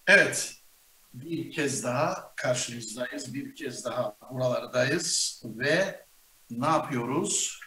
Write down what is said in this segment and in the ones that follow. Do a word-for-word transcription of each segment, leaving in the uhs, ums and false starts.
Evet, bir kez daha karşınızdayız, bir kez daha buralardayız ve ne yapıyoruz?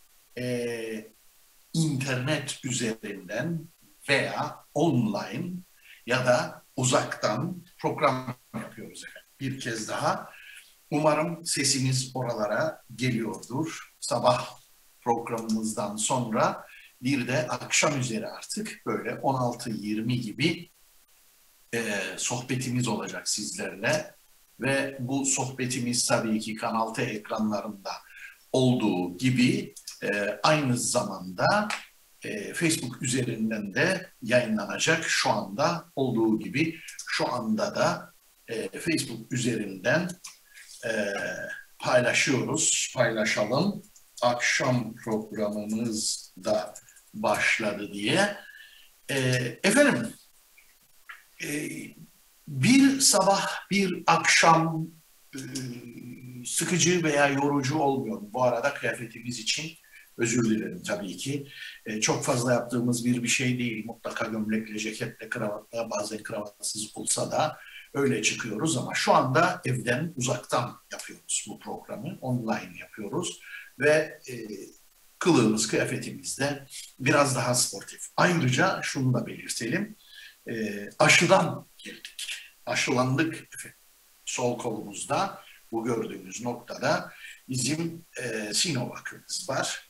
Ee, internet üzerinden veya online ya da uzaktan program yapıyoruz efendim. Bir kez daha. Umarım sesimiz oralara geliyordur. Sabah programımızdan sonra bir de akşam üzeri artık böyle on altı yirmi gibi e, sohbetimiz olacak sizlerle ve bu sohbetimiz tabii ki Kanal T ekranlarında olduğu gibi e, aynı zamanda e, Facebook üzerinden de yayınlanacak şu anda olduğu gibi şu anda da e, Facebook üzerinden e, paylaşıyoruz, paylaşalım. Akşam programımız da başladı diye. E, efendim, e, bir sabah, bir akşam e, sıkıcı veya yorucu olmuyor. Bu arada kıyafetimiz için özür dilerim tabii ki. E, çok fazla yaptığımız bir bir şey değil. Mutlaka gömlekle, ceketle, kravatla, bazen kravatsız olsa da öyle çıkıyoruz ama şu anda evden, uzaktan yapıyoruz bu programı. Online yapıyoruz ve e, kılığımız, kıyafetimiz de biraz daha sportif. Ayrıca şunu da belirtelim. E, aşıdan geldik. Aşılandık sol kolumuzda, bu gördüğünüz noktada bizim e, Sinovac'ımız var.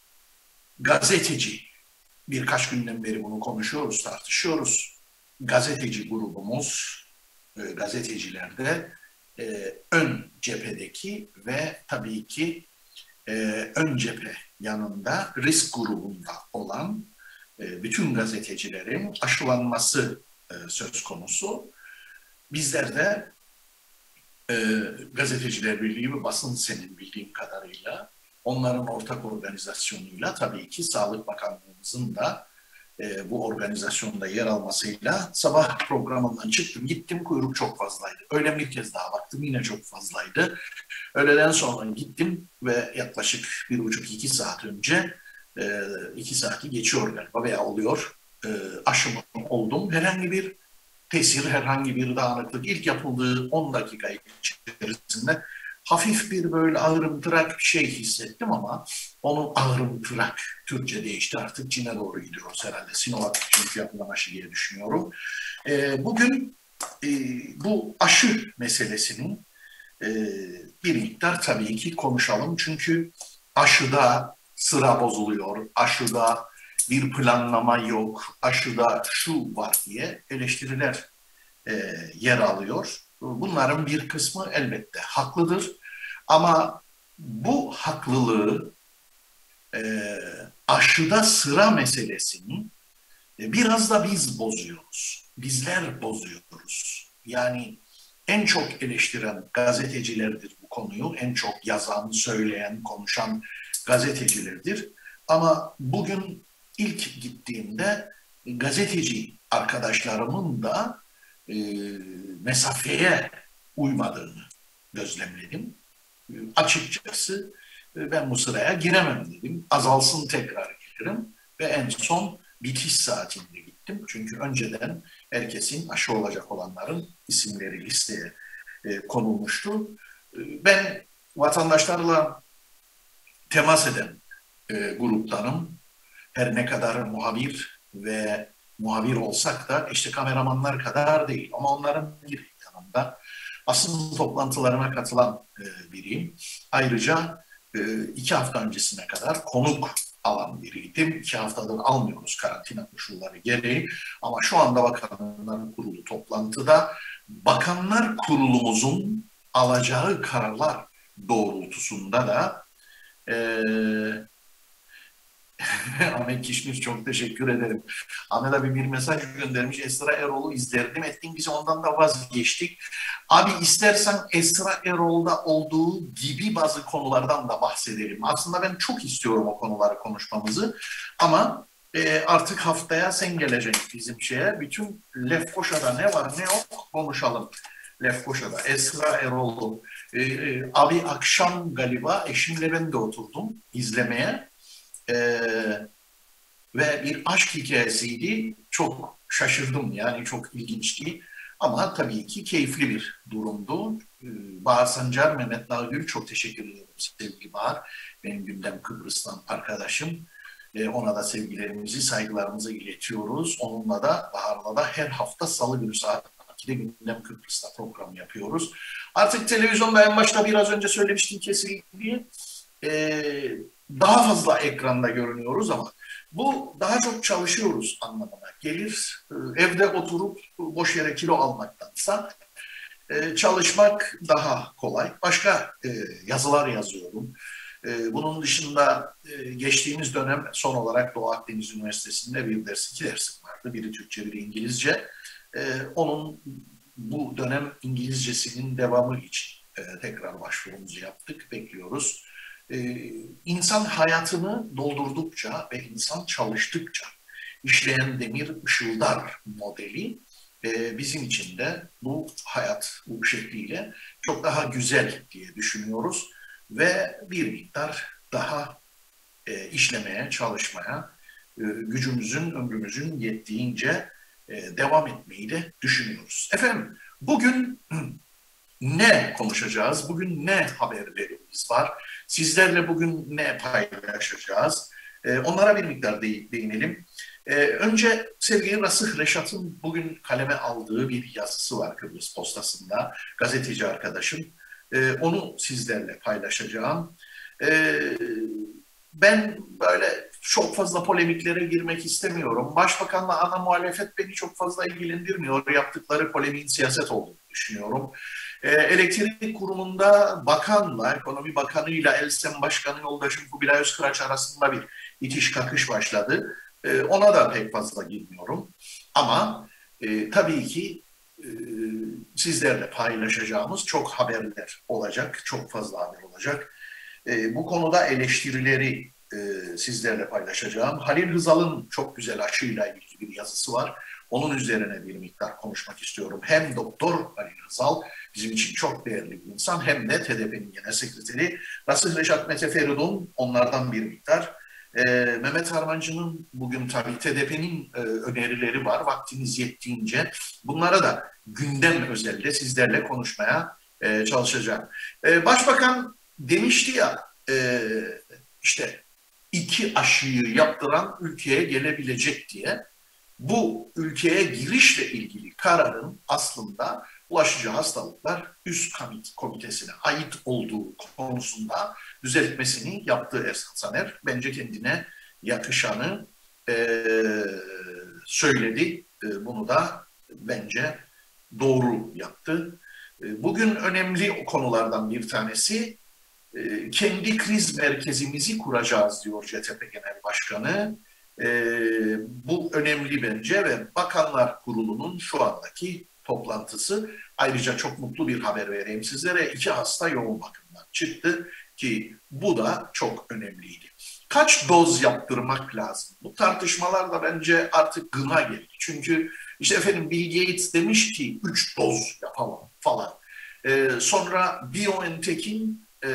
Gazeteci, birkaç günden beri bunu konuşuyoruz, tartışıyoruz. Gazeteci grubumuz, e, gazetecilerde e, ön cephedeki ve tabii ki e, ön cephe yanında risk grubunda olan e, bütün gazetecilerin aşılanması e, söz konusu. Bizler de e, Gazeteciler Birliği ve Basın Sen'in bildiğim kadarıyla onların ortak organizasyonuyla tabii ki Sağlık Bakanlığımızın da e, bu organizasyonda yer almasıyla sabah programından çıktım gittim, kuyruk çok fazlaydı. Öğlen bir kez daha baktım, yine çok fazlaydı. Öğleden sonra gittim ve yaklaşık bir buçuk iki saat önce e, iki saati geçiyor galiba veya oluyor e, aşımı oldum. Herhangi bir tesir, herhangi bir dağınıklık ilk yapıldığı on dakika içerisinde hafif bir böyle ağrımtırak bir şey hissettim ama onu ağrımtırak Türkçe değişti, artık Çin'e doğru gidiyoruz herhalde. Sinovac çünkü yapılan aşı diye düşünüyorum. E, bugün e, bu aşı meselesinin e, bir miktar tabii ki konuşalım. Çünkü aşıda sıra bozuluyor, aşıda bir planlama yok, aşıda şu var diye eleştiriler e, yer alıyor. Bunların bir kısmı elbette haklıdır. Ama bu haklılığı e, aşıda sıra meselesini e, biraz da biz bozuyoruz. Bizler bozuyoruz. Yani en çok eleştiren gazetecilerdir bu konuyu. En çok yazan, söyleyen, konuşan gazetecilerdir. Ama bugün ilk gittiğimde gazeteci arkadaşlarımın da e, mesafeye uymadığını gözlemledim. E, açıkçası e, ben bu sıraya giremem dedim. Azalsın tekrar gelirim ve en son bitiş saatinde gittim. Çünkü önceden herkesin aşı olacak olanların isimleri listeye e, konulmuştu. E, ben vatandaşlarla temas eden e, gruptanım. Her ne kadar muhabir ve muhabir olsak da işte kameramanlar kadar değil. Ama onların bir yanında basın toplantılarına katılan e, biriyim. Ayrıca e, iki hafta öncesine kadar konuk alan biriydim. İki haftadır almıyoruz karantina koşulları gereği. Ama şu anda Bakanlar Kurulu toplantıda Bakanlar Kurulumuzun alacağı kararlar doğrultusunda da e, Ahmet Kişmiş, çok teşekkür ederim. Ahmet abi bir mesaj göndermiş. Esra Erol'u izlerdim. Ettin bizi, ondan da vazgeçtik. Abi istersen Esra Erol'da olduğu gibi bazı konulardan da bahsedelim. Aslında ben çok istiyorum o konuları konuşmamızı. Ama e, artık haftaya sen geleceksin bizim şeye. Bütün Lefkoşa'da ne var ne yok konuşalım. Lefkoşa'da Esra Erol'u. E, e, abi akşam galiba eşimle ben de oturdum izlemeye. Ee, ve bir aşk hikayesiydi. Çok şaşırdım, yani çok ilginçti. Ama tabii ki keyifli bir durumdu. Ee, Bahar Sancar, Mehmet Nalgül, çok teşekkür ediyorum sevgili Bahar. Benim Gündem Kıbrıs'tan arkadaşım. Ee, ona da sevgilerimizi, saygılarımızı iletiyoruz. Onunla da, Bahar'la da her hafta Salı günü saat ikide Gündem Kıbrıs'ta program yapıyoruz. Artık televizyonda en başta biraz önce söylemiştim kesildiği ee, daha fazla ekranda görünüyoruz ama bu daha çok çalışıyoruz anlamına gelir. Ee, evde oturup boş yere kilo almaktansa e, çalışmak daha kolay. Başka e, yazılar yazıyorum. E, bunun dışında e, geçtiğimiz dönem son olarak Doğu Akdeniz Üniversitesi'nde bir ders, iki dersim vardı. Biri Türkçe, biri İngilizce. E, onun bu dönem İngilizcesinin devamı için e, tekrar başvurumuzu yaptık, bekliyoruz. E, insan hayatını doldurdukça ve insan çalıştıkça işleyen demir ışıldar modeli e, bizim için de bu hayat bu şekliyle çok daha güzel diye düşünüyoruz ve bir miktar daha e, işlemeye, çalışmaya, e, gücümüzün, ömrümüzün yettiğince e, devam etmeyi de düşünüyoruz. Efendim, bugün ne konuşacağız? Bugün ne haberlerimiz var? Sizlerle bugün ne paylaşacağız? E, onlara bir miktar de değinelim. E, önce sevgili Rasıh Reşat'ın bugün kaleme aldığı bir yazısı var Kıbrıs Postası'nda. Gazeteci arkadaşım. E, onu sizlerle paylaşacağım. E, ben böyle çok fazla polemiklere girmek istemiyorum. Başbakanla ana muhalefet beni çok fazla ilgilendirmiyor. Yaptıkları polemiğin siyaset olduğunu düşünüyorum. E, elektrik kurumunda bakanla, ekonomi bakanıyla Elsem Başkanı yoldaşım Kubilay Özkıraç arasında bir itiş kakış başladı. E, ona da pek fazla girmiyorum. Ama e, tabii ki e, sizlerle paylaşacağımız çok haberler olacak, çok fazla haber olacak. E, bu konuda eleştirileri e, sizlerle paylaşacağım. Halil Rızal'ın çok güzel aşıyla ilgili bir yazısı var. Onun üzerine bir miktar konuşmak istiyorum. Hem Doktor Halil Rızal bizim için çok değerli bir insan, hem de T D P'nin genel sekreteri Rasıh Reşat Mete Feridun, onlardan bir miktar. E, Mehmet Harmancı'nın bugün tabii T D P'nin e, önerileri var. Vaktiniz yettiğince bunlara da gündem özelde sizlerle konuşmaya e, çalışacağım. E, Başbakan demişti ya e, işte iki aşıyı yaptıran ülkeye gelebilecek diye. Bu ülkeye girişle ilgili kararın aslında bulaşıcı hastalıklar üst komitesine ait olduğu konusunda düzeltmesini yaptığı Ersan Saner bence kendine yakışanı e, söyledi. E, bunu da bence doğru yaptı. E, bugün önemli konulardan bir tanesi e, kendi kriz merkezimizi kuracağız diyor C T P Genel Başkanı. E, bu önemli bence ve Bakanlar Kurulu'nun şu andaki toplantısı. Ayrıca çok mutlu bir haber vereyim sizlere. İki hasta yoğun bakımdan çıktı ki bu da çok önemliydi. Kaç doz yaptırmak lazım? Bu tartışmalar da bence artık gına geldi. Çünkü işte efendim Bill Gates demiş ki üç doz yapalım falan. Ee, sonra BioNTech'in e,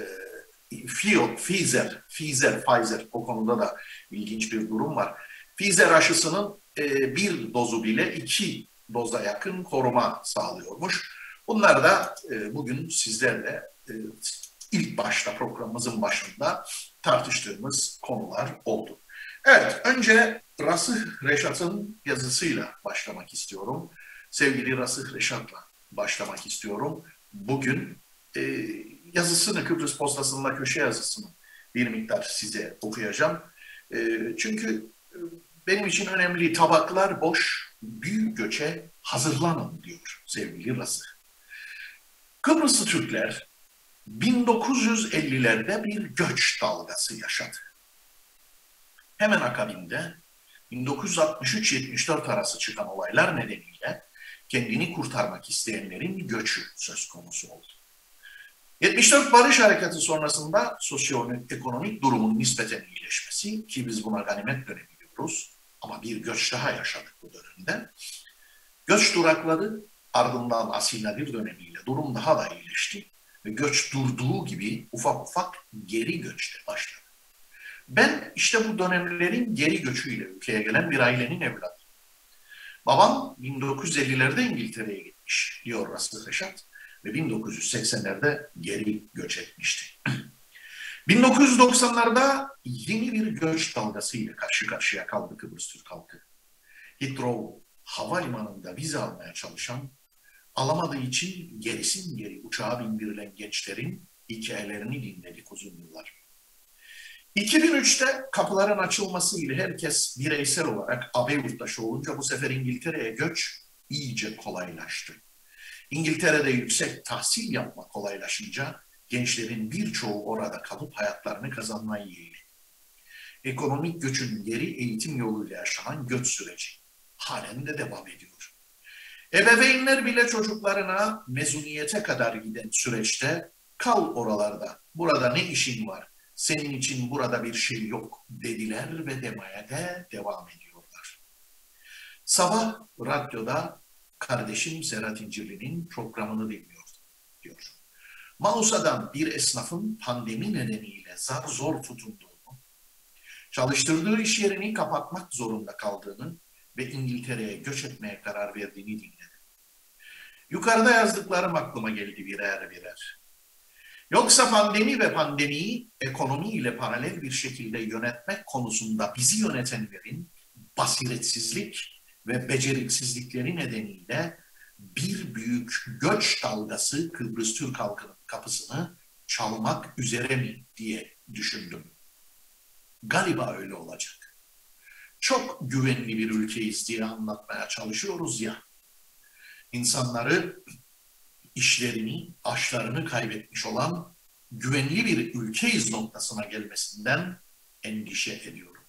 Pfizer, Pfizer, Pfizer o konuda da ilginç bir durum var. Pfizer aşısının e, bir dozu bile iki doza yakın koruma sağlıyormuş. Bunlar da e, bugün sizlerle e, ilk başta programımızın başında tartıştığımız konular oldu. Evet, önce Rasıh Reşat'ın yazısıyla başlamak istiyorum. Sevgili Rasıh Reşat'la başlamak istiyorum. Bugün e, yazısını, Kıbrıs Postası'nda köşe yazısını bir miktar size okuyacağım. E, çünkü e, benim için önemli, tabaklar boş, büyük göçe hazırlanın diyor sevgili Rasıh. Kıbrıslı Türkler bin dokuz yüz ellilerde bir göç dalgası yaşadı. Hemen akabinde bin dokuz yüz altmış üç yetmiş dört arası çıkan olaylar nedeniyle kendini kurtarmak isteyenlerin göçü söz konusu oldu. yetmiş dört Barış Harekatı sonrasında sosyoekonomik durumun nispeten iyileşmesi, ki biz buna ganimet dönemi diyoruz ama bir göç daha yaşadık bu dönemde. Göç durakladı, ardından Asil Nadir dönemiyle durum daha da iyileşti ve göç durduğu gibi ufak ufak geri göçte başladı. Ben işte bu dönemlerin geri göçüyle ülkeye gelen bir ailenin evladıyım. Babam bin dokuz yüz ellilerde İngiltere'ye gitmiş diyor Rasık Reşat ve bin dokuz yüz seksenlerde geri göç etmişti. bin dokuz yüz doksanlarda yeni bir göç dalgasıyla karşı karşıya kaldı Kıbrıs Türk halkı. Heathrow havalimanında vize almaya çalışan, alamadığı için gerisin geri uçağa bindirilen gençlerin hikayelerini dinledik uzun yıllar. iki bin üçte kapıların açılmasıyla herkes bireysel olarak A B yurttaşı olunca bu sefer İngiltere'ye göç iyice kolaylaştı. İngiltere'de yüksek tahsil yapmak kolaylaşınca gençlerin birçoğu orada kalıp hayatlarını kazanmayı yeğledi. Ekonomik göçün geri eğitim yoluyla yaşanan göç süreci halen de devam ediyor. Ebeveynler bile çocuklarına mezuniyete kadar giden süreçte kal oralarda, burada ne işin var, senin için burada bir şey yok dediler ve demeye de devam ediyorlar. Sabah radyoda kardeşim Serhat İncirli'nin programını dinliyordum diyor. Mausa'dan bir esnafın pandemi nedeniyle zar zor tutunduğunu, çalıştırdığı iş yerini kapatmak zorunda kaldığını ve İngiltere'ye göç etmeye karar verdiğini dinledim. Yukarıda yazdıklarım aklıma geldi birer birer. Yoksa pandemi ve pandemiyi ekonomiyle paralel bir şekilde yönetmek konusunda bizi yönetenlerin basiretsizlik ve beceriksizlikleri nedeniyle bir büyük göç dalgası Kıbrıs Türk halkının kapısını çalmak üzere mi diye düşündüm. Galiba öyle olacak. Çok güvenli bir ülkeyiz diye anlatmaya çalışıyoruz ya. İnsanları, işlerini, aşlarını kaybetmiş olan güvenli bir ülkeyiz noktasına gelmesinden endişe ediyorum.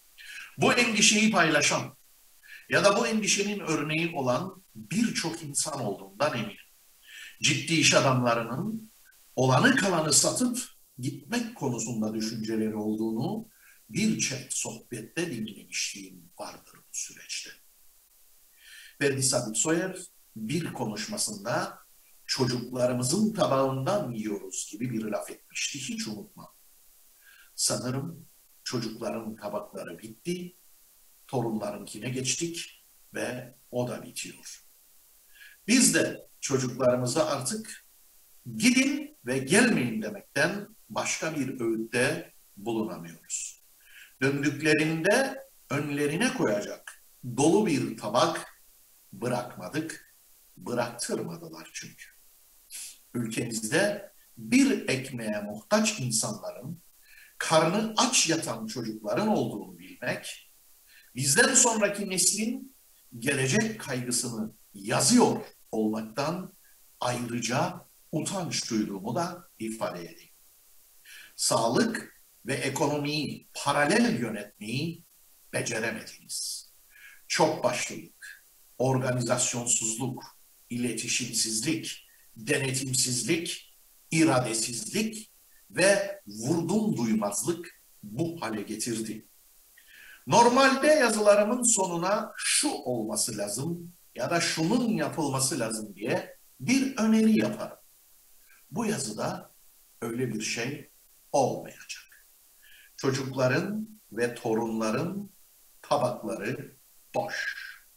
Bu endişeyi paylaşan ya da bu endişenin örneği olan birçok insan olduğundan eminim. Ciddi iş adamlarının olanı kalanı satıp gitmek konusunda düşünceleri olduğunu birçok sohbette dinlemişliğim vardır bu süreçte. Ferdi Sabit Soyer bir konuşmasında çocuklarımızın tabağından yiyoruz gibi bir laf etmişti. Hiç unutmam. Sanırım çocukların tabakları bitti, torunlarınkine geçtik ve o da bitiyor. Biz de çocuklarımıza artık gidin ve gelmeyin demekten başka bir öğütte bulunamıyoruz. Döndüklerinde önlerine koyacak dolu bir tabak bırakmadık, bıraktırmadılar çünkü. Ülkemizde bir ekmeğe muhtaç insanların, karnı aç yatan çocukların olduğunu bilmek, bizden sonraki neslin gelecek kaygısını yazıyor olmaktan ayrıca utanç duyduğumu da ifade edeyim. Sağlık ve ekonomiyi paralel yönetmeyi beceremediniz. Çok başlılık, organizasyonsuzluk, iletişimsizlik, denetimsizlik, iradesizlik ve vurdum duymazlık bu hale getirdi. Normalde yazılarımın sonuna şu olması lazım ya da şunun yapılması lazım diye bir öneri yaparım. Bu yazıda öyle bir şey olmayacak. Çocukların ve torunların tabakları boş.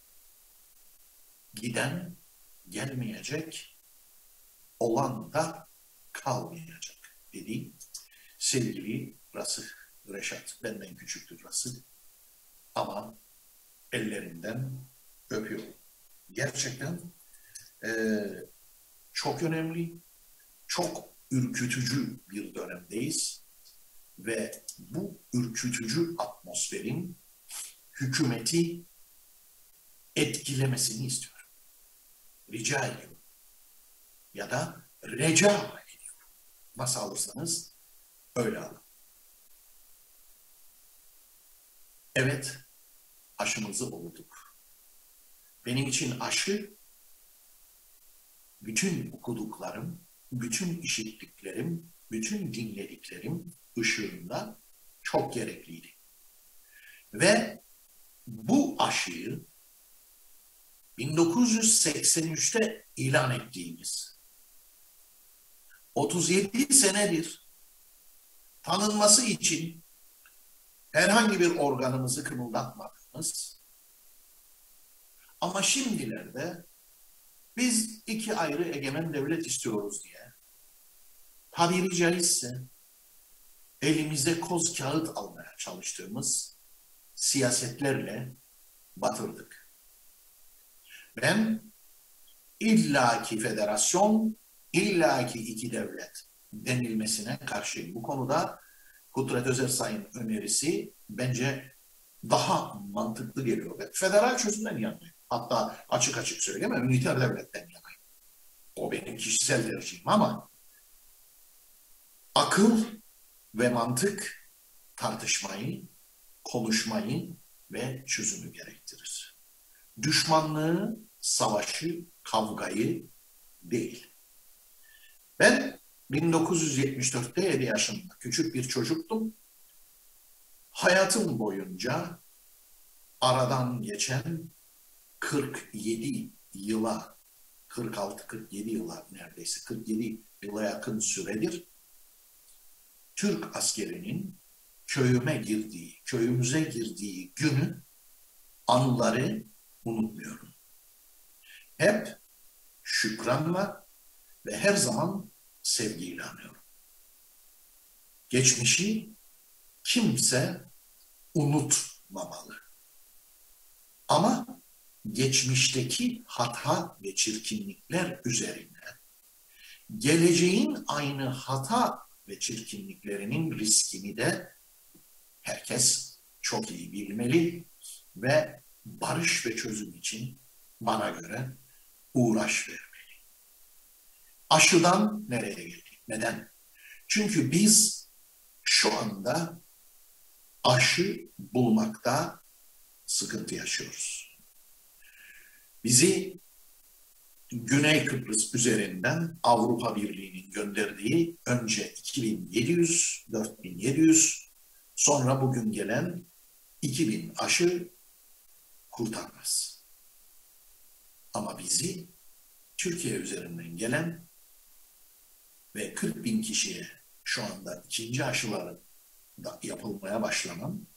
Giden gelmeyecek, olan da kalmayacak dedi sevgili Rasık Reşat. Benden küçüktür Rasık ama ellerinden öpüyorum. Gerçekten e, çok önemli, çok ürkütücü bir dönemdeyiz ve bu ürkütücü atmosferin hükümeti etkilemesini istiyorum. Rica ediyorum. Ya da reca ediyorum. Nasıl alırsanız öyle alın. Evet, aşımızı olduk. Benim için aşı, bütün okuduklarım, bütün işittiklerim, bütün dinlediklerim ışığında çok gerekliydi. Ve bu aşıyı bin dokuz yüz seksen üçte ilan ettiğimiz, otuz yedi senedir tanınması için herhangi bir organımızı kımıldatmadığımız, Ama şimdilerde biz iki ayrı egemen devlet istiyoruz diye tabiri caizse elimize koz kağıt almaya çalıştığımız siyasetlerle batırdık. Ben illaki federasyon, illaki iki devlet denilmesine karşıyım. Bu konuda Kudret Özersay'ın önerisi bence daha mantıklı geliyor. Ben federal çözümden yanayım. Hatta açık açık söyleyemem, üniter devletten yanayım. O benim kişisel tercihim ama akıl ve mantık tartışmayı, konuşmayı ve çözümü gerektirir. Düşmanlığı, savaşı, kavgayı değil. Ben bin dokuz yüz yetmiş dörtte yedi yaşında küçük bir çocuktum. Hayatım boyunca aradan geçen kırk yedi yıla, kırk altı kırk yedi yıla neredeyse kırk yedi yıla yakın süredir Türk askerinin köyüme girdiği, köyümüze girdiği günü, anıları unutmuyorum. Hep şükranla ve her zaman sevgiyle anıyorum. Geçmişi kimse unutmamalı. Ama geçmişteki hata ve çirkinlikler üzerine geleceğin aynı hata ve çirkinliklerinin riskini de herkes çok iyi bilmeli ve barış ve çözüm için bana göre uğraş vermeli. Aşıdan nereye geldik? Neden? Çünkü biz şu anda aşı bulmakta sıkıntı yaşıyoruz. Bizi Güney Kıbrıs üzerinden Avrupa Birliği'nin gönderdiği önce iki bin yedi yüz, dört bin yedi yüz, sonra bugün gelen iki bin aşı kurtarmaz. Ama bizi Türkiye üzerinden gelen ve kırk bin kişiye şu anda ikinci aşıları da yapılmaya başlanan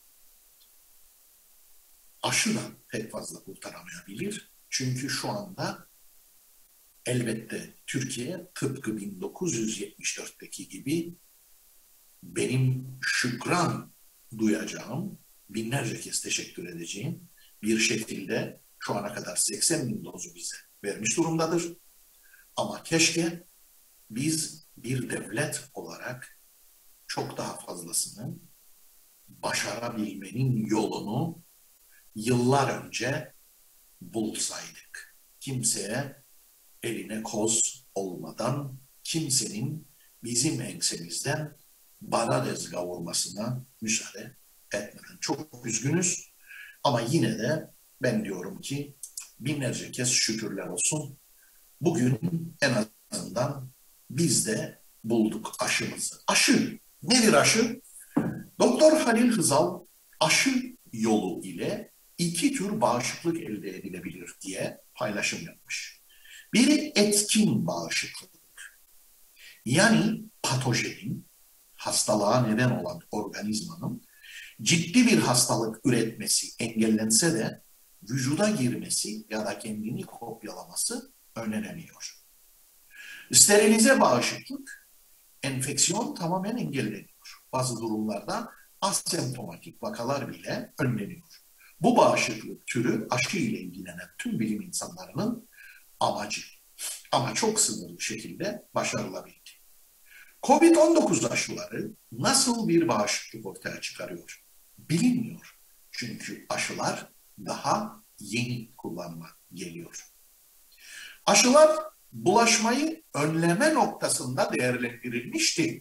aşı da pek fazla kurtaramayabilir. Çünkü şu anda elbette Türkiye tıpkı bin dokuz yüz yetmiş dörtteki gibi benim şükran duyacağım, binlerce kez teşekkür edeceğim bir şekilde şu ana kadar seksen bin dozu bize vermiş durumdadır. Ama keşke biz bir devlet olarak çok daha fazlasını başarabilmenin yolunu yıllar önce bulsaydık. Kimseye eline koz olmadan, kimsenin bizim ensemizden baradez kavurmasına müsaade etmeden. Çok üzgünüz ama yine de ben diyorum ki binlerce kez şükürler olsun. Bugün en azından biz de bulduk aşımızı. Aşı, nedir aşı? Doktor Halil Hızal aşı yolu ile iki tür bağışıklık elde edilebilir diye paylaşım yapmış. Biri etkin bağışıklık. Yani patojenin, hastalığa neden olan organizmanın ciddi bir hastalık üretmesi engellense de vücuda girmesi ya da kendini kopyalaması önlenemiyor. Sterilize bağışıklık, enfeksiyon tamamen engelleniyor. Bazı durumlarda asemptomatik vakalar bile önleniyor. Bu bağışıklık türü aşı ile ilgilenen tüm bilim insanlarının amacı. Ama çok sınırlı şekilde başarılabildi. kovid on dokuz aşıları nasıl bir bağışıklık ortaya çıkarıyor? Bilinmiyor. Çünkü aşılar daha yeni kullanıma geliyor. Aşılar bulaşmayı önleme noktasında değerlendirilmişti.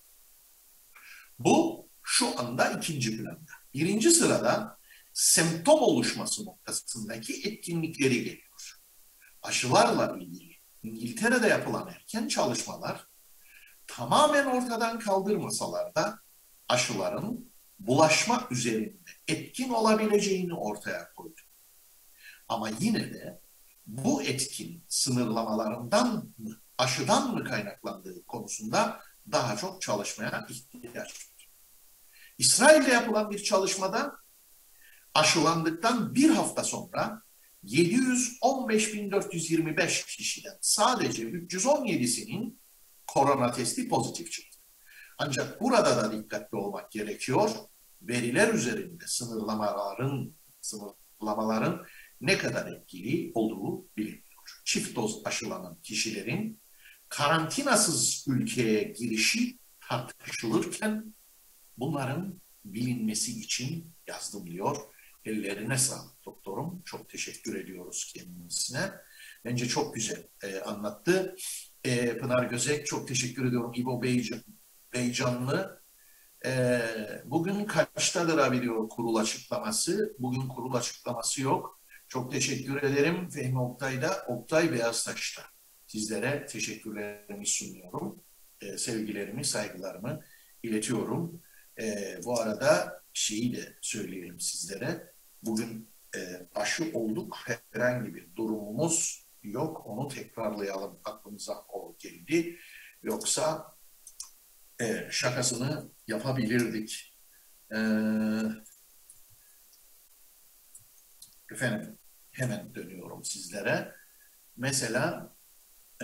Bu şu anda ikinci planda. Birinci sırada semptom oluşması noktasındaki etkinlikleri geliyor. Aşılarla ilgili İngiltere'de yapılan erken çalışmalar tamamen ortadan kaldırmasalar da aşıların bulaşma üzerinde etkin olabileceğini ortaya koydu. Ama yine de bu etkin sınırlamalarından mı, aşıdan mı kaynaklandığı konusunda daha çok çalışmaya ihtiyaç var. İsrail'de yapılan bir çalışmada aşılandıktan bir hafta sonra yedi yüz on beş bin dört yüz yirmi beş kişiden sadece üç yüz on yedisinin korona testi pozitif çıktı. Ancak burada da dikkatli olmak gerekiyor. Veriler üzerinde sınırlamaların, sınırlamaların ne kadar etkili olduğu bilinmiyor. Çift doz aşılanan kişilerin karantinasız ülkeye girişi tartışılırken bunların bilinmesi için yazdım diyor. Ellerine sağlık doktorum. Çok teşekkür ediyoruz kendisine. Bence çok güzel e, anlattı. E, Pınar Gözek çok teşekkür ediyorum. İbo Beycan, Beycanlı. E, bugün kaçtadır abi diyor kurul açıklaması. Bugün kurul açıklaması yok. Çok teşekkür ederim Fehmi Oktay'da. Oktay Beyaztaş'ta. Sizlere teşekkürlerimi sunuyorum. E, sevgilerimi, saygılarımı iletiyorum. E, bu arada şeyi de söyleyelim sizlere. Bugün e, aşı olduk. Herhangi bir durumumuz yok. Onu tekrarlayalım. Aklımıza o geldi. Yoksa e, şakasını yapabilirdik. E, efendim hemen dönüyorum sizlere. Mesela e,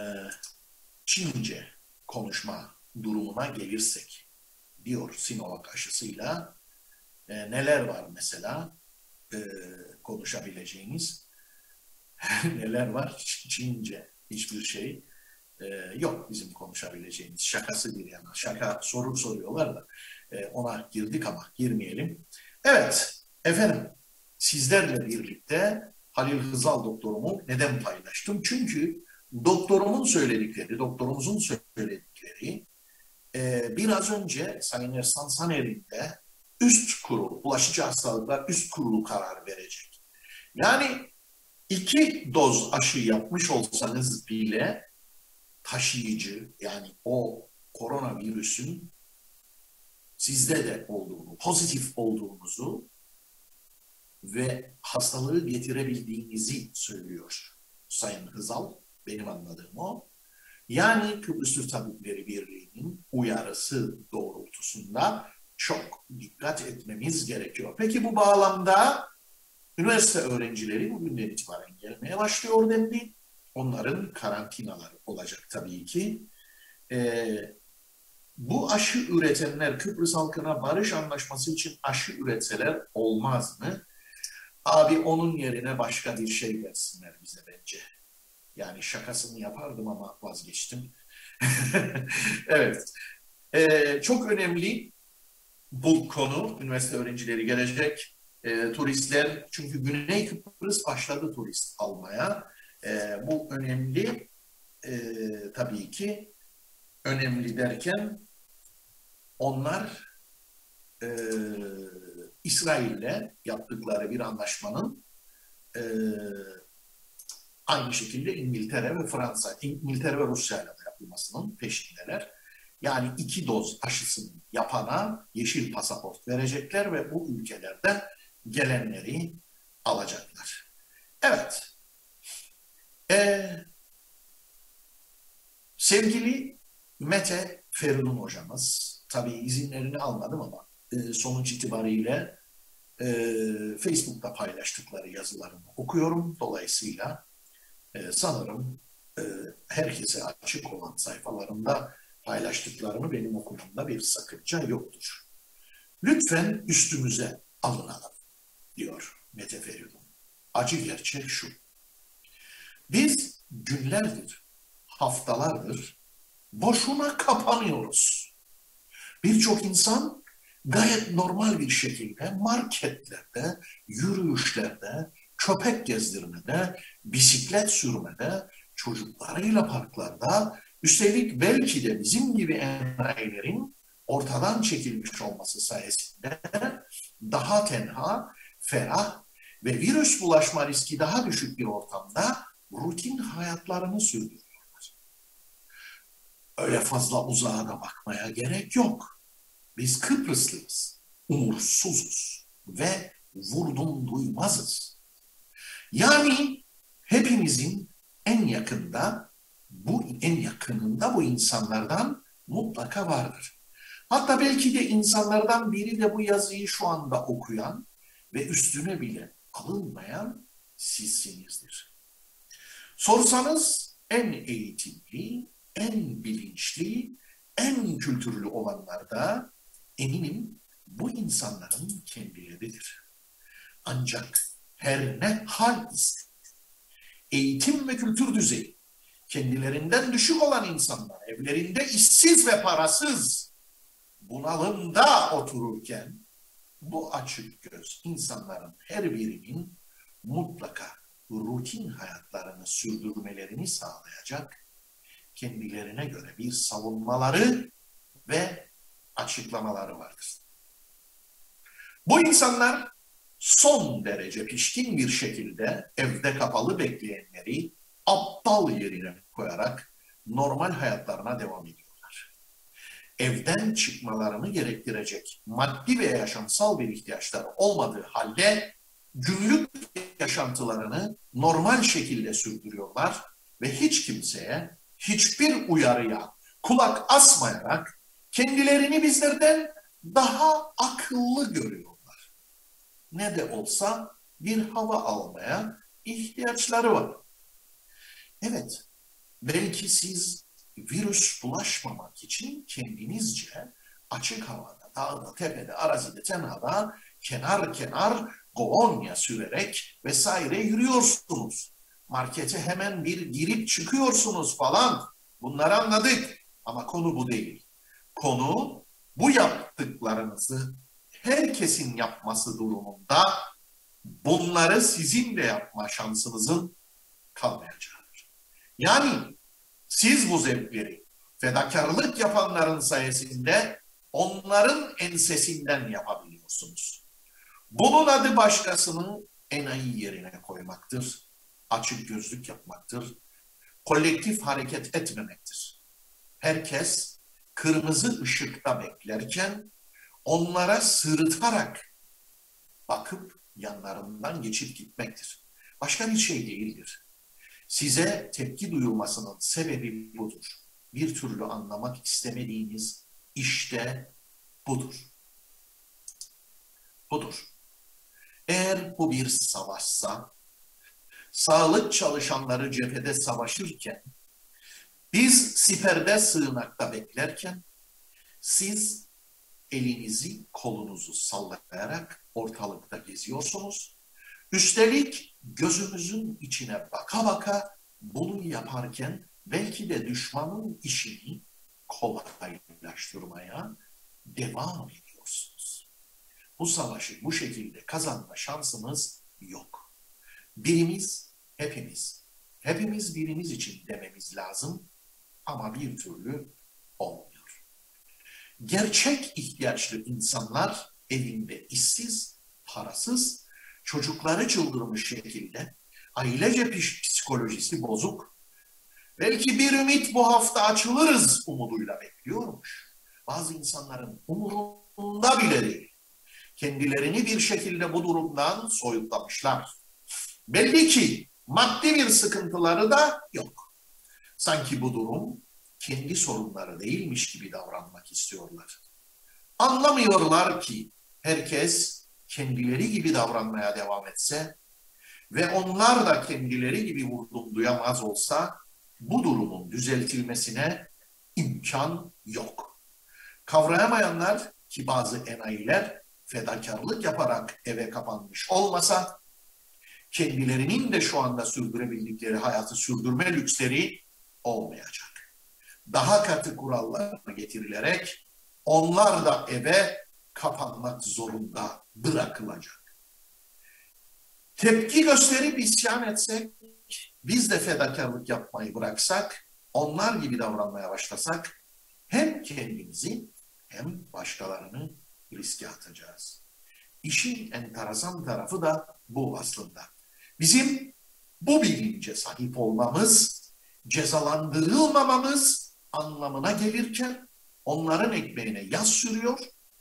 Çince konuşma durumuna gelirsek diyor Sinovac aşısıyla e, neler var mesela e, konuşabileceğiniz neler var? Çince hiçbir şey e, yok bizim konuşabileceğimiz. Şakası bir yana. Şaka soru soruyorlar da e, ona girdik ama girmeyelim. Evet efendim sizlerle birlikte Halil Hızal doktorumu neden paylaştım? Çünkü doktorumun söyledikleri, doktorumuzun söyledikleri e, biraz önce Sayın Ersan Saner'in de üst kurul, bulaşıcı hastalıklar üst kurulu karar verecek. Yani iki doz aşı yapmış olsanız bile taşıyıcı yani o koronavirüsün sizde de olduğunu, pozitif olduğunuzu ve hastalığı getirebildiğinizi söylüyor Sayın Hızal. Benim anladığım o. Yani Kıbrıs Türk Tabipleri Birliği'nin uyarısı doğrultusunda çok dikkat etmemiz gerekiyor. Peki bu bağlamda üniversite öğrencileri bugünden itibaren gelmeye başlıyor dendi. Onların karantinaları olacak tabii ki. Ee, bu aşı üretenler Kıbrıs halkına barış anlaşması için aşı üretseler olmaz mı? Abi onun yerine başka bir şey versinler bize bence. Yani şakasını yapardım ama vazgeçtim. Evet. Ee, çok önemli bu konu. Üniversite öğrencileri gelecek. Ee, turistler, çünkü Güney Kıbrıs başladı turist almaya. Ee, bu önemli. Ee, tabii ki önemli derken onlar e, İsrail'le yaptıkları bir anlaşmanın e, aynı şekilde İngiltere ve Fransa, İngiltere ve Rusya'yla da yapılmasının peşindeler. Yani iki doz aşısını yapana yeşil pasaport verecekler ve bu ülkelerden gelenleri alacaklar. Evet. Ee, sevgili Mete Feridun hocamız, tabii izinlerini almadım ama e, sonuç itibariyle e, Facebook'ta paylaştıkları yazılarını okuyorum. Dolayısıyla e, sanırım e, herkese açık olan sayfalarında paylaştıklarını benim okumamda bir sakınca yoktur. Lütfen üstümüze alınalım, diyor Mete Feridun. Acı gerçek şu. Biz günlerdir, haftalardır boşuna kapanıyoruz. Birçok insan gayet normal bir şekilde marketlerde, yürüyüşlerde, köpek gezdirmede, bisiklet sürmede, çocuklarıyla parklarda, üstelik belki de bizim gibi enayilerin ortadan çekilmiş olması sayesinde daha tenha, ferah ve virüs bulaşma riski daha düşük bir ortamda rutin hayatlarını sürdürüyorlar. Öyle fazla uzağa da bakmaya gerek yok. Biz Kıbrıslıyız, umursuzuz ve vurdum duymazız. Yani hepimizin en yakında, bu en yakınında bu insanlardan mutlaka vardır. Hatta belki de insanlardan biri de bu yazıyı şu anda okuyan ve üstüne bile alınmayan sizsinizdir. Sorsanız en eğitimli, en bilinçli, en kültürlü olanlar da eminim bu insanların kendileridir. Ancak her ne hal ise eğitim ve kültür düzeyi kendilerinden düşük olan insanlar evlerinde işsiz ve parasız bunalımda otururken bu açık göz insanların her birinin mutlaka rutin hayatlarını sürdürmelerini sağlayacak kendilerine göre bir savunmaları ve açıklamaları vardır. Bu insanlar son derece pişkin bir şekilde evde kapalı bekleyenleri aptal yerine koyarak normal hayatlarına devam ediyorlar. Evden çıkmalarını gerektirecek maddi ve yaşamsal bir ihtiyaçları olmadığı halde günlük yaşantılarını normal şekilde sürdürüyorlar ve hiç kimseye, hiçbir uyarıya kulak asmayarak kendilerini bizlerden daha akıllı görüyorlar. Ne de olsa bir hava almaya ihtiyaçları var. Evet, belki siz virüs bulaşmamak için kendinizce açık havada, dağda, tepede, arazide, tenhada, kenar kenar kolonya sürerek vesaire yürüyorsunuz. Markete hemen bir girip çıkıyorsunuz falan. Bunları anladık. Ama konu bu değil. Konu bu yaptıklarınızı herkesin yapması durumunda bunları sizin de yapma şansınızın kalmayacağıdır. Yani siz bu zevkleri fedakarlık yapanların sayesinde onların ensesinden yapabiliyorsunuz. Bunun adı başkasını enayi yerine koymaktır, açık gözlük yapmaktır, kolektif hareket etmemektir. Herkes kırmızı ışıkta beklerken onlara sırıtarak bakıp yanlarından geçip gitmektir. Başka bir şey değildir. Size tepki duyulmasının sebebi budur. Bir türlü anlamak istemediğiniz işte budur. Budur. Eğer bu bir savaşsa, sağlık çalışanları cephede savaşırken, biz siperde sığınakta beklerken, siz elinizi kolunuzu sallayarak ortalıkta geziyorsunuz. Üstelik gözümüzün içine baka baka bunu yaparken belki de düşmanın işini kolaylaştırmaya devam ediyorsunuz. Bu savaşı bu şekilde kazanma şansımız yok. Birimiz, hepimiz, hepimiz birimiz için dememiz lazım ama bir türlü olmuyor. Gerçek ihtiyaçlı insanlar evinde işsiz, parasız, çocukları çıldırmış şekilde, ailece psikolojisi bozuk, belki bir ümit bu hafta açılırız umuduyla bekliyormuş. Bazı insanların umurunda bile değil. Kendilerini bir şekilde bu durumdan soyutlamışlar. Belli ki maddi bir sıkıntıları da yok. Sanki bu durum kendi sorunları değilmiş gibi davranmak istiyorlar. Anlamıyorlar ki herkes kendileri gibi davranmaya devam etse ve onlar da kendileri gibi vurdum duyamaz olsa bu durumun düzeltilmesine imkan yok. Kavrayamayanlar ki bazı enayiler fedakarlık yaparak eve kapanmış olmasa kendilerinin de şu anda sürdürebildikleri hayatı sürdürme lüksleri olmayacak. Daha katı kurallar getirilerek onlar da eve kapanmak zorunda bırakılacak. Tepki gösterip isyan etsek, biz de fedakarlık yapmayı bıraksak, onlar gibi davranmaya başlasak hem kendimizi hem başkalarını riske atacağız. İşin enteresan tarafı da bu aslında. Bizim bu bilince sahip olmamız, cezalandırılmamamız anlamına gelirken onların ekmeğine yağ sürüyor,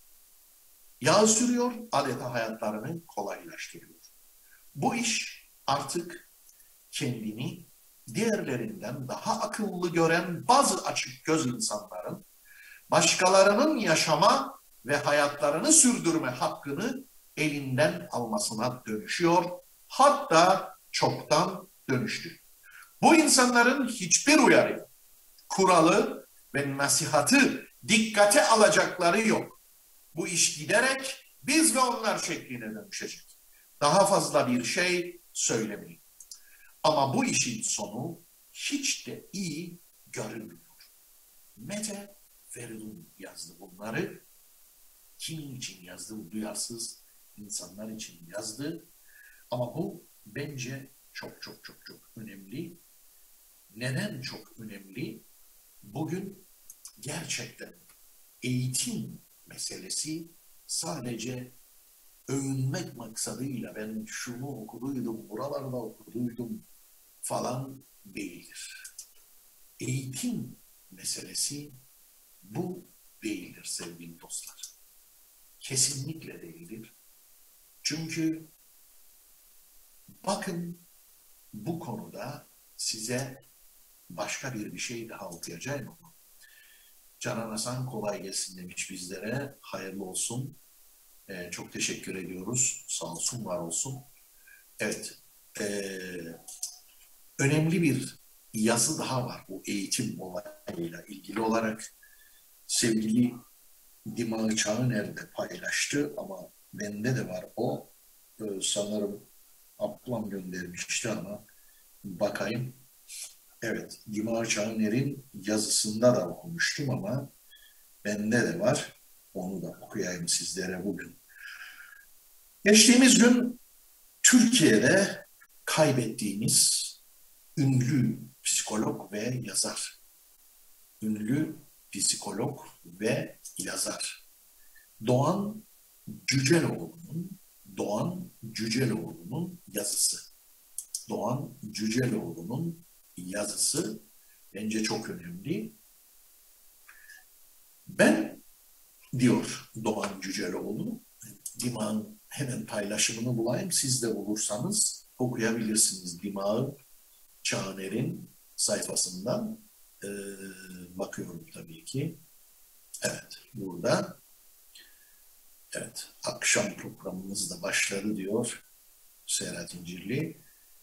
yağ sürüyor, adeta hayatlarını kolaylaştırıyor. Bu iş artık kendini diğerlerinden daha akıllı gören bazı açık göz insanların başkalarının yaşama ve hayatlarını sürdürme hakkını elinden almasına dönüşüyor. Hatta çoktan dönüştü. Bu insanların hiçbir uyarı, kuralı ve nasihatı dikkate alacakları yok. Bu iş giderek biz ve onlar şekline dönüşecek. Daha fazla bir şey söylemeyin. Ama bu işin sonu hiç de iyi görünmüyor. Mete Feridun yazdı bunları. Kimin için yazdı? Bu duyarsız insanlar için yazdı. Ama bu bence çok çok çok çok önemli. Neden çok önemli? Bugün gerçekten eğitim meselesi sadece övünmek maksadıyla ben şunu okuduydum, buralarda okuduydum falan değildir. Eğitim meselesi bu değildir sevgili dostlar. Kesinlikle değildir. Çünkü bakın bu konuda size başka bir bir şey daha okuyacağım ama Canan Hasan kolay gelsin demiş bizlere. Hayırlı olsun. Ee, çok teşekkür ediyoruz. Sağ olsun, var olsun. Evet. Ee, önemli bir yazı daha var bu eğitim olayıyla ilgili olarak. Sevgili Dimağı Çağıner'de paylaştı ama bende de var o. Ee, sanırım ablam göndermişti ama bakayım. Evet, Dimağı Çağıner'in yazısında da okumuştum ama bende de var. Onu da okuyayım sizlere bugün. Geçtiğimiz gün Türkiye'de kaybettiğimiz ünlü psikolog ve yazar. Ünlü psikolog ve yazar. Doğan Cüceloğlu'nun Doğan Cüceloğlu'nun yazısı. Doğan Cüceloğlu'nun yazısı bence çok önemli. Ben diyor Doğan Cüceloğlu, Dimağ'ın hemen paylaşımını bulayım. Siz de bulursanız okuyabilirsiniz. Dimağı Çağıner'in sayfasından e, bakıyorum tabii ki. Evet, burada. Evet, akşam programımız da başladı diyor Serhat İncirli.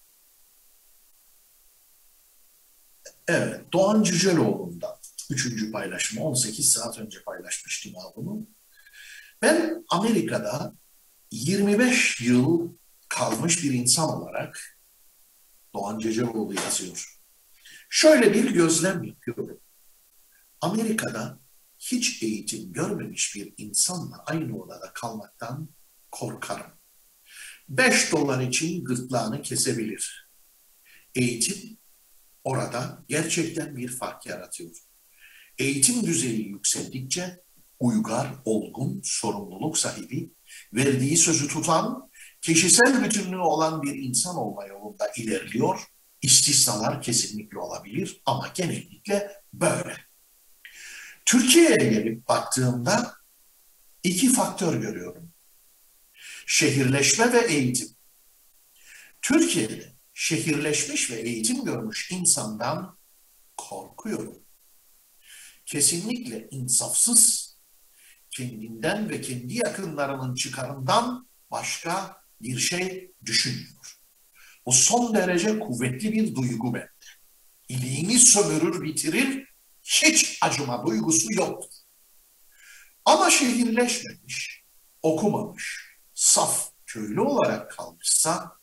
Evet, Doğan Cüceloğlu'ndan üçüncü paylaşımı on sekiz saat önce paylaşmıştım bunu. Ben Amerika'da yirmi beş yıl kalmış bir insan olarak Doğan Cüceloğlu yazıyor. Şöyle bir gözlem yapıyorum. Amerika'da hiç eğitim görmemiş bir insanla aynı odada kalmaktan korkarım. Beş dolar için gırtlağını kesebilir. Eğitim orada gerçekten bir fark yaratıyor. Eğitim düzeyi yükseldikçe uygar, olgun, sorumluluk sahibi, verdiği sözü tutan, kişisel bütünlüğü olan bir insan olma yolunda ilerliyor. İstisnalar kesinlikle olabilir ama genellikle böyle. Türkiye'ye gelip baktığımda iki faktör görüyorum. Şehirleşme ve eğitim. Türkiye'de şehirleşmiş ve eğitim görmüş insandan korkuyorum. Kesinlikle insafsız, kendinden ve kendi yakınlarının çıkarından başka bir şey düşünmüyor. Bu son derece kuvvetli bir duygu bende. İliğini sömürür, bitirir, hiç acıma duygusu yoktur. Ama şehirleşmemiş, okumamış, saf köylü olarak kalmışsa,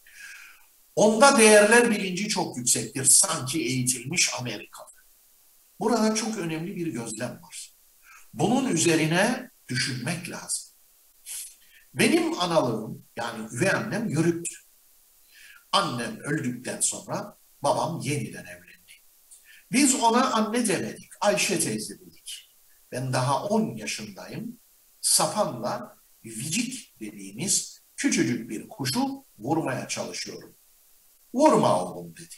onda değerler bilinci çok yüksektir. Sanki eğitilmiş Amerikalı. Burada çok önemli bir gözlem var. Bunun üzerine düşünmek lazım. Benim analığım, yani üvey annem yörüktü. Annem öldükten sonra babam yeniden evlendi. Biz ona anne demedik, Ayşe teyze dedik. Ben daha on yaşındayım. Sapanla vicik dediğimiz küçücük bir kuşu vurmaya çalışıyorum. Vurma oğlum dedi.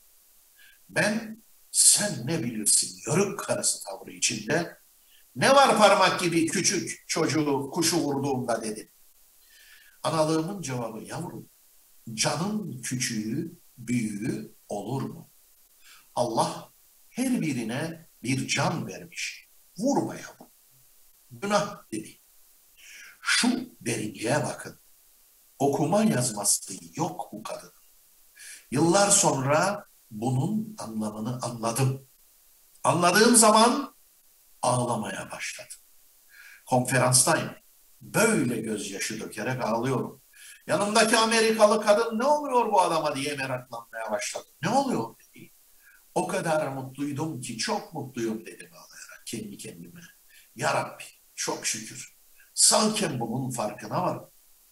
Ben sen ne bilirsin yörük karısı tavrı içinde, ne var parmak gibi küçük çocuğu kuşu vurduğumda dedim. Analığımın cevabı, yavrum, canın küçüğü büyüğü olur mu? Allah her birine bir can vermiş. Vurma yavrum. Günah dedi. Şu derinliğe bakın. Okuma yazması yok bu kadının. Yıllar sonra bunun anlamını anladım. Anladığım zaman ağlamaya başladım. Konferanstayım. Böyle gözyaşı dökerek ağlıyorum. Yanımdaki Amerikalı kadın ne oluyor bu adama diye meraklanmaya başladı. Ne oluyor dedi. O kadar mutluydum ki çok mutluyum dedim ağlayarak kendi kendime. Ya Rabbi çok şükür. Sağken bunun farkına var.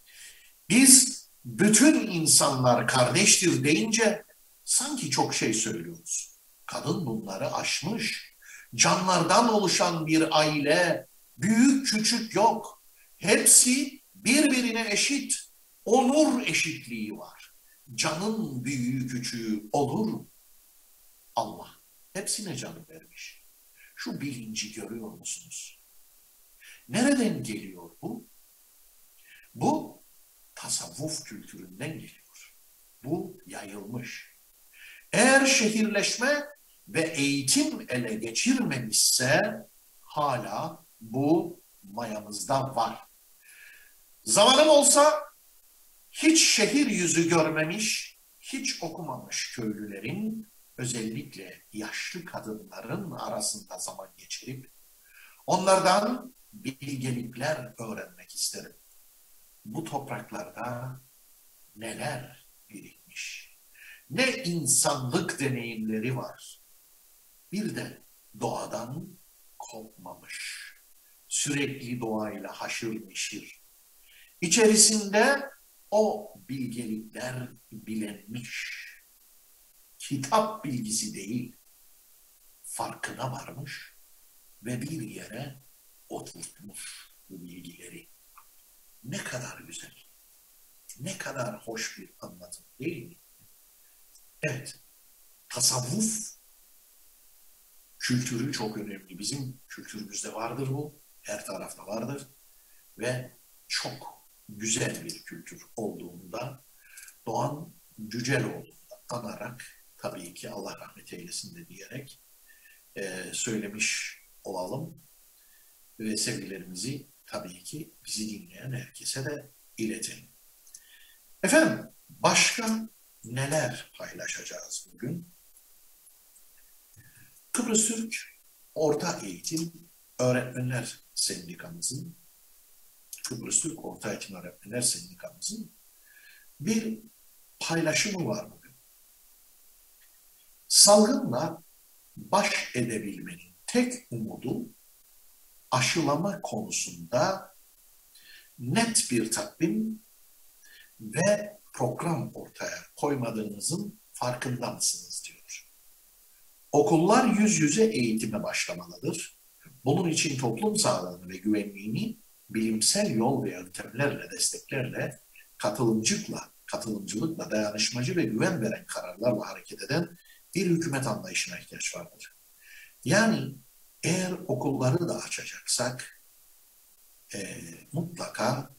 Biz bütün insanlar kardeştir deyince sanki çok şey söylüyoruz. Kadın bunları aşmış. Canlardan oluşan bir aile, büyük küçük yok. Hepsi birbirine eşit. Onur eşitliği var. Canın büyüğü küçüğü olur mu? Allah hepsine canı vermiş. Şu bilinci görüyor musunuz? Nereden geliyor bu? Bu tasavvuf kültüründen geliyor. Bu yayılmış. Eğer şehirleşme ve eğitim ele geçirmemişse hala bu mayamızda var. Zamanım olsa hiç şehir yüzü görmemiş, hiç okumamış köylülerin, özellikle yaşlı kadınların arasında zaman geçirip onlardan bilgelikler öğrenmek isterim. Bu topraklarda neler birikmiş, ne insanlık deneyimleri var. Bir de doğadan kopmamış, sürekli doğayla haşır neşir. İçerisinde o bilgelikler bilinmiş. Kitap bilgisi değil, farkına varmış ve bir yere oturtmuş bu bilgileri. Ne kadar güzel, ne kadar hoş bir anlatım değil mi? Evet, tasavvuf kültürü çok önemli. Bizim kültürümüzde vardır bu, her tarafta vardır ve çok güzel bir kültür olduğunda Doğan Cüceloğlu'nda anarak, tabii ki Allah rahmet eylesin de diyerek e, söylemiş olalım ve sevgilerimizi tabii ki bizi dinleyen herkese de iletelim. Efendim, başka neler paylaşacağız bugün? Kıbrıs Türk Orta Eğitim Öğretmenler Sendikamızın, Kıbrıs Türk Orta Eğitim Öğretmenler Sendikamızın bir paylaşımı var bugün. Salgınla baş edebilmenin tek umudu aşılama konusunda net bir takvim ve program ortaya koymadığınızın farkında mısınız diyor. Okullar yüz yüze eğitime başlamalıdır. Bunun için toplum sağlığını ve güvenliğini bilimsel yol ve yöntemlerle, desteklerle, katılımcılıkla, katılımcılıkla, dayanışmacı ve güven veren kararlarla hareket eden bir hükümet anlayışına ihtiyaç vardır. Yani eğer okulları da açacaksak e, mutlaka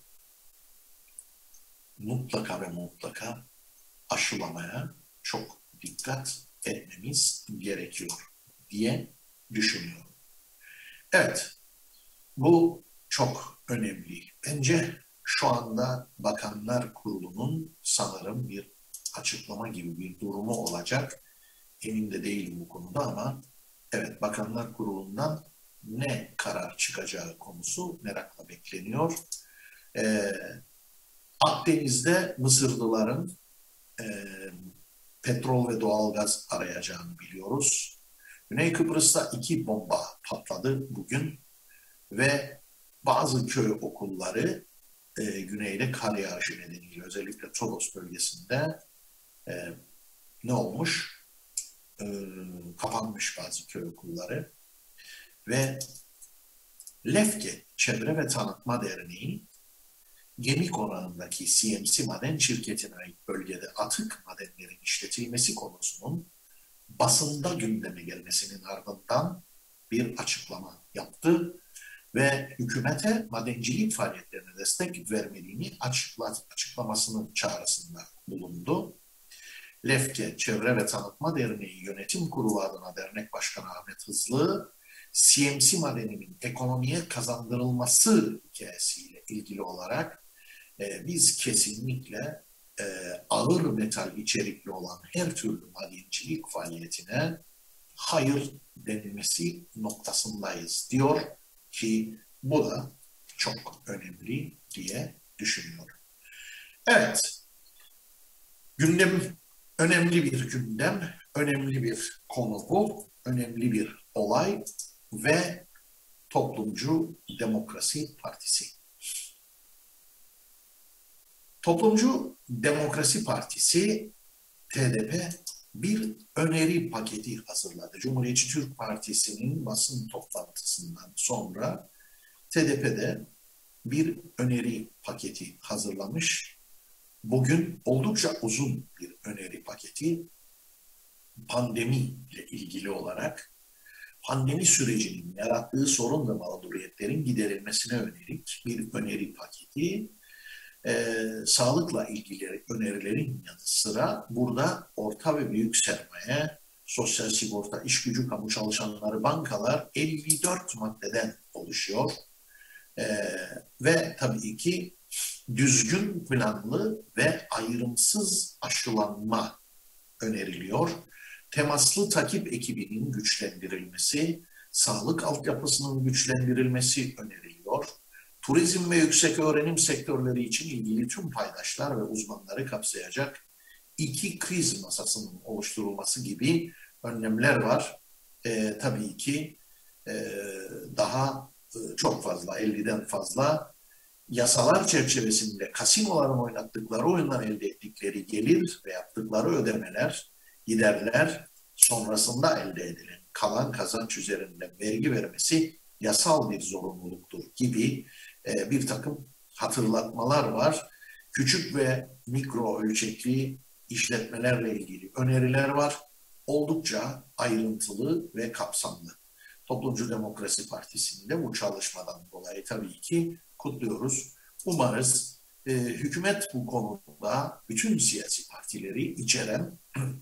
mutlaka ve mutlaka aşılamaya çok dikkat etmemiz gerekiyor diye düşünüyorum. Evet, bu çok önemli. Bence şu anda Bakanlar Kurulu'nun sanırım bir açıklama gibi bir durumu olacak. Emin de değilim bu konuda ama evet, Bakanlar Kurulu'ndan ne karar çıkacağı konusu merakla bekleniyor. Ee, Akdeniz'de Mısırlıların e, petrol ve doğalgaz arayacağını biliyoruz. Güney Kıbrıs'ta iki bomba patladı bugün ve bazı köy okulları e, güneyde kar yağışı nedeniyle özellikle Toros bölgesinde e, ne olmuş? E, kapanmış bazı köy okulları ve Lefke Çevre ve Tanıtma Derneği gemi konağındaki C M C Maden Şirketi'ne ait bölgede atık madenlerin işletilmesi konusunun basında gündeme gelmesinin ardından bir açıklama yaptı ve hükümete madencilik faaliyetlerine destek vermediğini açıkla, açıklamasının çağrısında bulundu. Lefke Çevre ve Tanıtma Derneği Yönetim Kurulu adına Dernek Başkanı Ahmet Hızlı, C M C madeninin ekonomiye kazandırılması hikayesiyle ilgili olarak e, biz kesinlikle e, ağır metal içerikli olan her türlü madencilik faaliyetine hayır denilmesi noktasındayız diyor ki bu da çok önemli diye düşünüyorum. Evet, gündem önemli bir gündem, önemli bir konu bu, önemli bir olay ve Toplumcu Demokrasi Partisi. Toplumcu Demokrasi Partisi, T D P bir öneri paketi hazırladı. Cumhuriyetçi Türk Partisi'nin basın toplantısından sonra T D P'de bir öneri paketi hazırlamış. Bugün oldukça uzun bir öneri paketi, pandemi ile ilgili olarak pandemi sürecinin yarattığı sorun ve mağduriyetlerin giderilmesine yönelik bir öneri paketi. Ee, sağlıkla ilgili önerilerin yanı sıra burada orta ve büyük sermaye, sosyal sigorta, iş gücü, kamu çalışanları, bankalar elli dört maddeden oluşuyor. Ee, ve tabii ki düzgün planlı ve ayrımsız aşılanma öneriliyor. Temaslı takip ekibinin güçlendirilmesi, sağlık altyapısının güçlendirilmesi öneriliyor. Turizm ve yüksek öğrenim sektörleri için ilgili tüm paydaşlar ve uzmanları kapsayacak iki kriz masasının oluşturulması gibi önlemler var. E, tabii ki e, daha e, çok fazla, elliden fazla yasalar çerçevesinde kasinoların oynattıkları oyundan elde ettikleri gelir ve yaptıkları ödemeler, giderler sonrasında elde edilen kalan kazanç üzerinden vergi vermesi yasal bir zorunluluktur gibi e, bir takım hatırlatmalar var. Küçük ve mikro ölçekli işletmelerle ilgili öneriler var. Oldukça ayrıntılı ve kapsamlı. Toplumcu Demokrasi Partisi'nin de bu çalışmadan dolayı tabii ki kutluyoruz. Umarız e, hükümet bu konuda bütün siyasi partileri içeren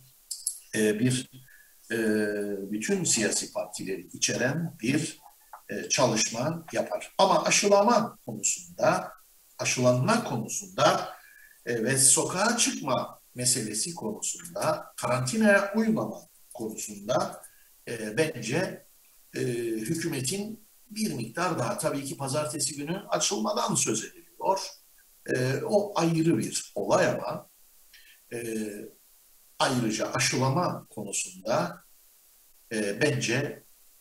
e, bir e, bütün siyasi partileri içeren bir e, çalışma yapar. Ama aşılama konusunda, aşılanma konusunda e, ve sokağa çıkma meselesi konusunda, karantinaya uymama konusunda e, bence e, hükümetin bir miktar daha, tabii ki pazartesi günü açılmadan söz ediliyor. E, o ayrı bir olay ama e, ayrıca aşılama konusunda e, bence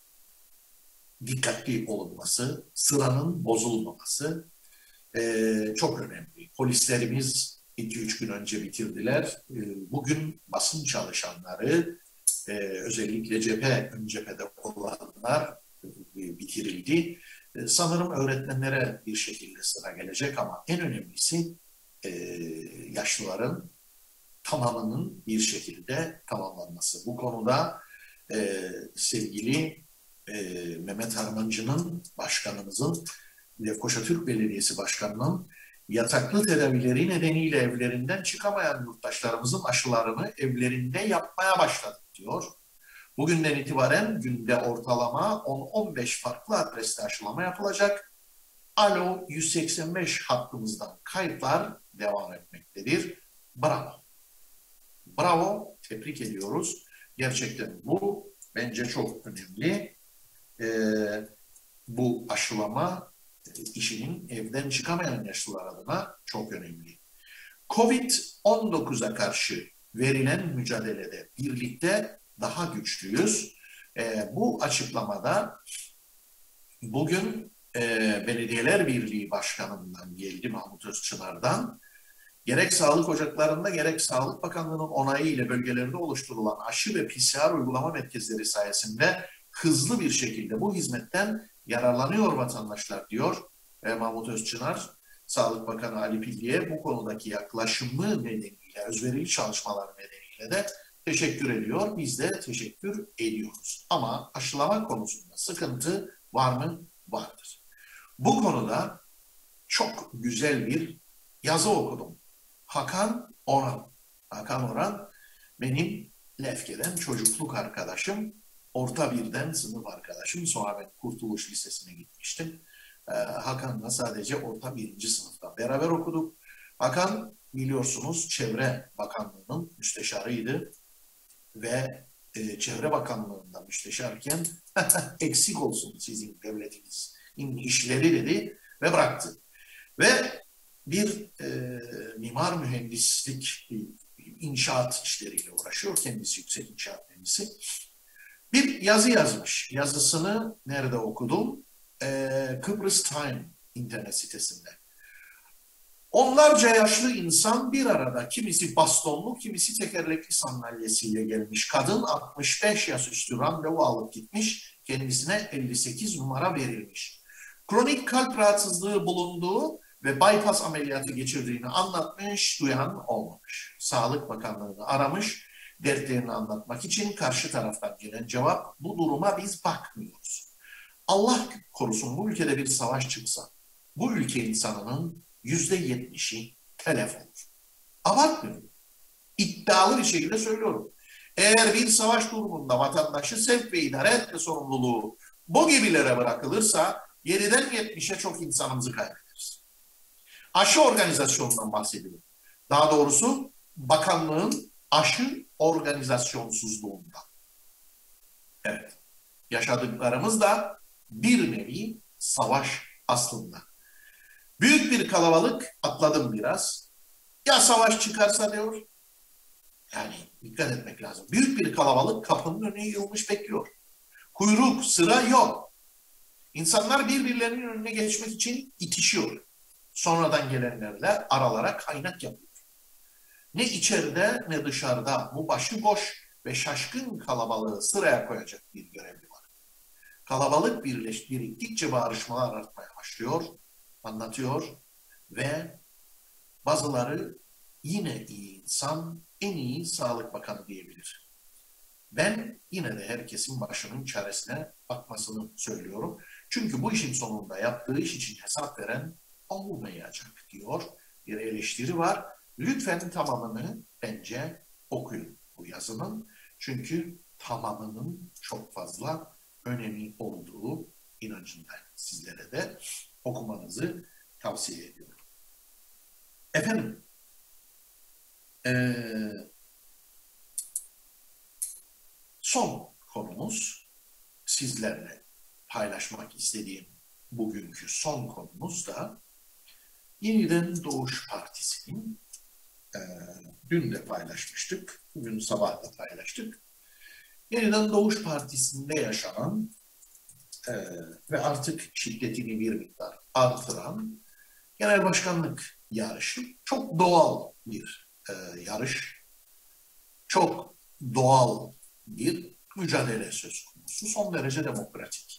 dikkatli olunması, sıranın bozulmaması e, çok önemli. Polislerimiz iki üç gün önce bitirdiler. E, bugün basın çalışanları, e, özellikle cephe, ön cephede olanlar e, bitirildi. E, sanırım öğretmenlere bir şekilde sıra gelecek ama en önemlisi e, yaşlıların tamamının bir şekilde tamamlanması. Bu konuda e, sevgili e, Mehmet Harmancı'nın, başkanımızın, Lefkoşa Türk Belediyesi Başkanı'nın yataklı tedavileri nedeniyle evlerinden çıkamayan yurttaşlarımızın aşılarını evlerinde yapmaya başladık diyor. Bugünden itibaren günde ortalama on on beş farklı adreste aşılama yapılacak. Alo yüz seksen beş hattımızdan kayıtlar devam etmektedir. Bravo. Bravo, tebrik ediyoruz. Gerçekten bu bence çok önemli. Ee, bu aşılama işinin evden çıkamayan yaşlılar adına çok önemli. Covid on dokuza karşı verilen mücadelede birlikte daha güçlüyüz. Ee, bu açıklamada bugün e, Belediyeler Birliği Başkanı'ndan geldi, Mahmut Özçınar'dan. Gerek sağlık ocaklarında gerek Sağlık Bakanlığı'nın onayı ile bölgelerde oluşturulan aşı ve P C R uygulama merkezleri sayesinde hızlı bir şekilde bu hizmetten yararlanıyor vatandaşlar diyor e, Mahmut Özçınar. Sağlık Bakanı Ali Pilli'ye bu konudaki yaklaşımı nedeniyle, özverili çalışmalar nedeniyle de teşekkür ediyor. Biz de teşekkür ediyoruz. Ama aşılama konusunda sıkıntı var mı? Vardır. Bu konuda çok güzel bir yazı okudum. Hakan Oran. Hakan Oran benim Lefke'den çocukluk arkadaşım. Orta birden sınıf arkadaşım. Sonra ben Kurtuluş Lisesi'ne gitmiştim. Ee, Hakan'la sadece orta birinci sınıfta beraber okuduk. Hakan biliyorsunuz Çevre Bakanlığı'nın müsteşarıydı ve e, Çevre Bakanlığı'nda müsteşarken eksik olsun sizin devletiniz işleri dedi ve bıraktı. Ve bir e, mimar mühendislik inşaat işleriyle uğraşıyor. Kendisi yüksek inşaat mühendisi. Bir yazı yazmış. Yazısını nerede okudum? E, Kıbrıs Time internet sitesinde. Onlarca yaşlı insan bir arada, kimisi bastonlu, kimisi tekerlekli sandalyesiyle gelmiş. Kadın altmış beş yaş üstü randevu alıp gitmiş, kendisine elli sekiz numara verilmiş. Kronik kalp rahatsızlığı bulunduğu ve bypass ameliyatı geçirdiğini anlatmış, duyan olmamış. Sağlık Bakanlığı'nı aramış, dertlerini anlatmak için karşı taraftan gelen cevap, bu duruma biz bakmıyoruz. Allah korusun bu ülkede bir savaş çıksa, bu ülke insanının yüzde yetmişi telef olur. Abartmıyorum. İddialı bir şekilde söylüyorum. Eğer bir savaş durumunda vatandaşı sevk ve idare etme sorumluluğu bu gibilere bırakılırsa yediden yetmişe çok insanımızı kaybederiz. Aşı organizasyonundan bahsediyorum. Daha doğrusu bakanlığın aşı organizasyonsuzluğundan. Evet. Yaşadıklarımız da bir nevi savaş aslında. Büyük bir kalabalık, atladım biraz. Ya savaş çıkarsa diyor. Yani dikkat etmek lazım. Büyük bir kalabalık kapının önüne yığılmış bekliyor. Kuyruk, sıra yok. İnsanlar birbirlerinin önüne geçmek için itişiyor. Sonradan gelenlerle aralara kaynak yapıyor. Ne içeride ne dışarıda bu başıboş ve şaşkın kalabalığı sıraya koyacak bir görevli var. Kalabalık birleş, biriktikçe bağırışmalar artmaya başlıyor, anlatıyor ve bazıları yine iyi insan, en iyi Sağlık Bakanı diyebilir. Ben yine de herkesin başının çaresine bakmasını söylüyorum. Çünkü bu işin sonunda yaptığı iş için hesap veren olmayacak diyor. Bir eleştiri var. Lütfen tamamını bence okuyun bu yazının. Çünkü tamamının çok fazla önemi olduğu inancındayım. Sizlere de okumanızı tavsiye ediyorum. Efendim, ee, son konumuz, sizlerle paylaşmak istediğim bugünkü son konumuz da Yeniden Doğuş Partisi'nin, e, dün de paylaşmıştık, bugün sabah da paylaştık. Yeniden Doğuş Partisi'nde yaşanan e, ve artık şiddetini bir miktar artıran genel başkanlık yarışı, çok doğal bir e, yarış, çok doğal bir mücadele söz konusu, son derece demokratik.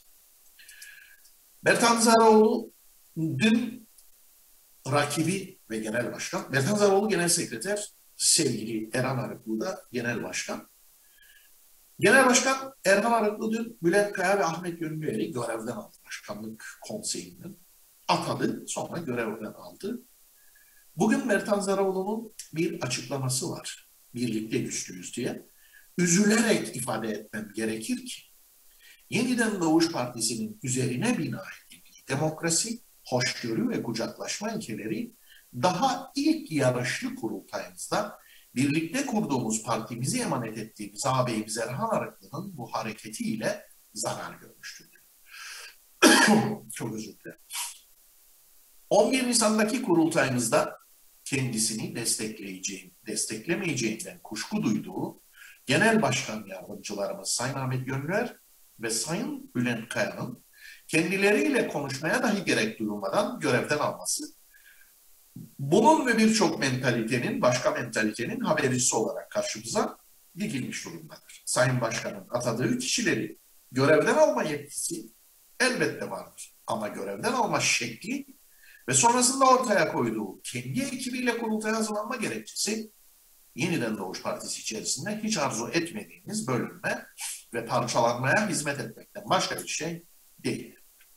Bertanzaroğlu dün rakibi ve genel başkan, Bertanzaroğlu genel sekreter, sevgili Erhan Arıklı da genel başkan. Genel başkan Erhan Arıklı dün Bülent Kaya ve Ahmet Yönlüer'i görevden aldı, başkanlık konseyinden atadı, sonra görevden aldı. Bugün Bertanzaroğlu'nun bir açıklaması var, birlikte güçlüyüz diye. Üzülerek ifade etmem gerekir ki, Yeniden Doğuş Partisi'nin üzerine bina edildiği demokrasi, hoşgörü ve kucaklaşma ilkeleri daha ilk yarışlı kurultayımızda birlikte kurduğumuz partimizi emanet ettiğimiz ağabeyimiz Erhan Arıklı'nın bu hareketiyle zarar görmüştür. Çok özür dilerim. on bir Nisan'daki kurultayımızda kendisini destekleyeceğim, desteklemeyeceğinden kuşku duyduğu Genel Başkan Yardımcılarımız Sayın Ahmet Gönüller ve Sayın Bülent Kaya'nın kendileriyle konuşmaya dahi gerek duyulmadan görevden alması, bunun ve birçok mentalitenin, başka mentalitenin habercisi olarak karşımıza dikilmiş durumdadır. Sayın Başkan'ın atadığı kişileri görevden alma yetkisi elbette vardır. Ama görevden alma şekli ve sonrasında ortaya koyduğu kendi ekibiyle kurultaya hazırlanma gerekçesi, Yeniden Doğuş Partisi içerisinde hiç arzu etmediğimiz bölünme ve parçalanmaya hizmet etmekten başka bir şey değil.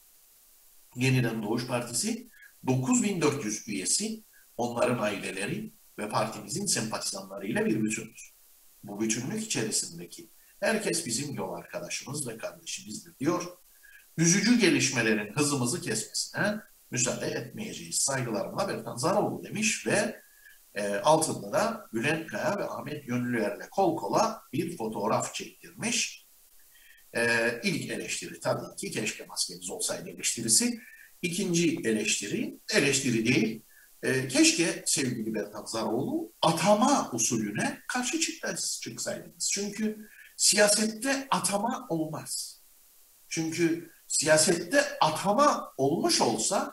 Yeniden Doğuş Partisi dokuz bin dört yüz üyesi, onların aileleri ve partimizin sempatizanlarıyla bir bütündür. Bu bütünlük içerisindeki herkes bizim yol arkadaşımız ve kardeşimizdir diyor. Üzücü gelişmelerin hızımızı kesmesine müsaade etmeyeceğiz. Saygılarımla Bertan Zaraoğlu demiş ve e, altında da Bülent Kaya ve Ahmet Gönüllüer'le kol kola bir fotoğraf çektirmiş. E, ilk eleştiri tabii ki keşke maskeniz olsaydı eleştirisi. İkinci eleştiri, eleştiri değil, e, keşke sevgili Bertan Zaraoğlu atama usulüne karşı çıksaydınız. Çünkü siyasette atama olmaz. Çünkü siyasette atama olmuş olsa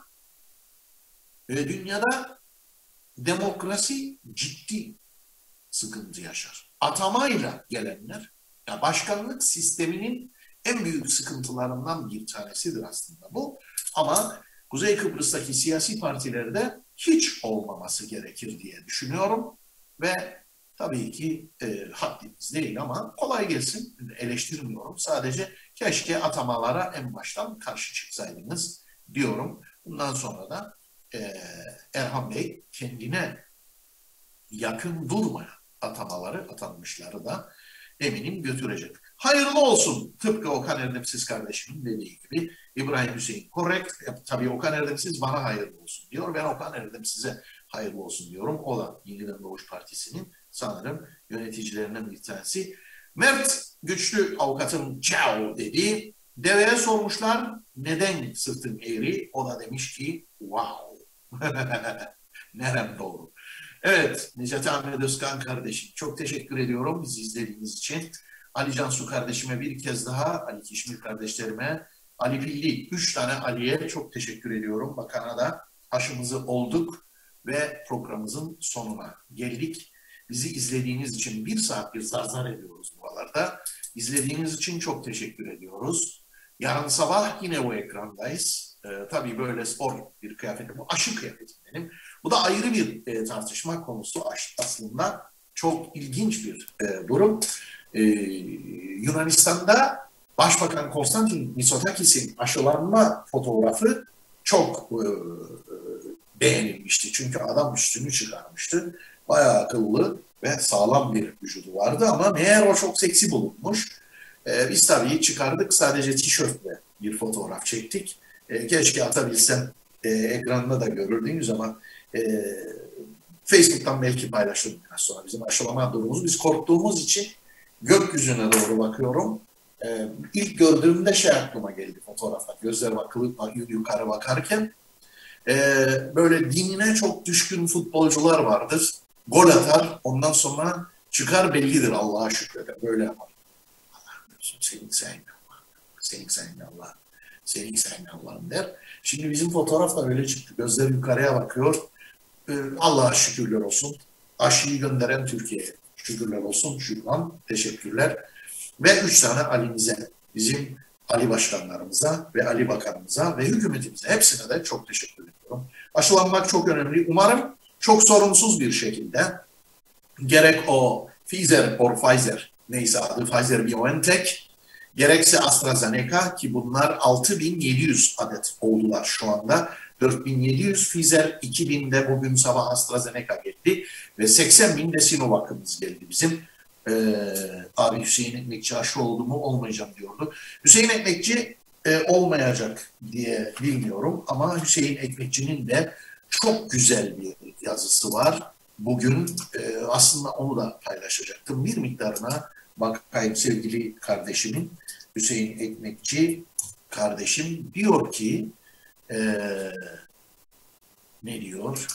e, dünyada demokrasi ciddi sıkıntı yaşar. Atamayla gelenler, ya başkanlık sisteminin en büyük sıkıntılarından bir tanesidir aslında bu. Ama Kuzey Kıbrıs'taki siyasi partilerde hiç olmaması gerekir diye düşünüyorum. Ve tabii ki e, haddimiz değil ama kolay gelsin, eleştirmiyorum. Sadece keşke atamalara en baştan karşı çıksaydınız diyorum. Bundan sonra da e, Erhan Bey kendine yakın durmayan atamaları, atanmışları da eminim götürecek. Hayırlı olsun. Tıpkı Okan Erdemsiz kardeşimin dediği gibi İbrahim Hüseyin korrekt. Tabii Okan Erdemsiz bana hayırlı olsun diyor. Ben Okan Erdemsiz'e hayırlı olsun diyorum. O da Yeniden Doğuş Partisi'nin sanırım yöneticilerinden bir tanesi. Mert Güçlü avukatın ciao dedi. Deveye sormuşlar neden sırtın eğri? O da demiş ki wow. Nerem doğru. Evet, Necati Ahmet Özkan kardeşim çok teşekkür ediyorum bizi izlediğiniz için. Ali Cansu kardeşime bir kez daha, Ali Kişmir kardeşlerime, Ali Pilli, üç tane Ali'ye çok teşekkür ediyorum. Bakana da aşımızı olduk ve programımızın sonuna geldik. Bizi izlediğiniz için bir saat bir zarzar ediyoruz buralarda. İzlediğiniz için çok teşekkür ediyoruz. Yarın sabah yine bu ekrandayız. Ee, tabii böyle spor bir kıyafetim, bu aşı kıyafetim benim. Bu da ayrı bir e, tartışma konusu aslında. Çok ilginç bir e, durum. Ee, Yunanistan'da Başbakan Konstantin Mitsotakis'in aşılanma fotoğrafı çok e, beğenilmişti. Çünkü adam üstünü çıkarmıştı. Bayağı akıllı ve sağlam bir vücudu vardı ama meğer o çok seksi bulunmuş. Ee, biz tabii çıkardık, sadece tişörtle bir fotoğraf çektik. Ee, keşke atabilsem e, ekranda da görürdünüz ama e, Facebook'tan belki paylaşırım biraz sonra bizim aşılama durumumuz. Biz korktuğumuz için gökyüzüne doğru bakıyorum. Ee, ilk gördüğümde şey aklıma geldi fotoğrafta. Gözler bakılı yukarı bakarken. Ee, böyle dinine çok düşkün futbolcular vardır. Gol atar, ondan sonra çıkar bellidir, Allah'a şükreder. Böyle yapar. Allah'ım diyorsun, senin sayın Allah. Senin sayın Allah. Senin sayın Allah'ım der. Şimdi bizim fotoğraf da öyle çıktı. Gözler yukarıya bakıyor. Ee, Allah'a şükürler olsun. Aşıyı gönderen Türkiye'ye şükürler olsun. Şükran, teşekkürler. Ve üç tane Ali'mize, bizim Ali Başkanlarımıza ve Ali Bakanımıza ve hükümetimize, hepsine de çok teşekkür ediyorum. Aşılanmak çok önemli. Umarım çok sorunsuz bir şekilde gerek o Pfizer or Pfizer neyse adı Pfizer-BioNTech gerekse AstraZeneca ki bunlar altı bin yedi yüz adet oldular şu anda. dört bin yedi yüz Pfizer, iki bin de bugün sabah AstraZeneca geldi ve seksen bin de Sinovac'ımız geldi bizim. Ee, abi Hüseyin Ekmekçi aşı oldu mu olmayacağım diyordu. Hüseyin Ekmekçi e, olmayacak diye bilmiyorum ama Hüseyin Ekmekçi'nin de çok güzel bir yazısı var. Bugün e, aslında onu da paylaşacaktım. Bir miktarına bakayım sevgili kardeşimin, Hüseyin Ekmekçi kardeşim diyor ki e, ne diyor?